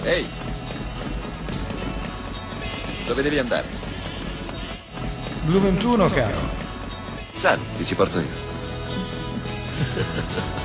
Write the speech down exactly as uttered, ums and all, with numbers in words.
Ehi! Dove devi andare? Blu ventuno, caro. Sali, ti ci porto io.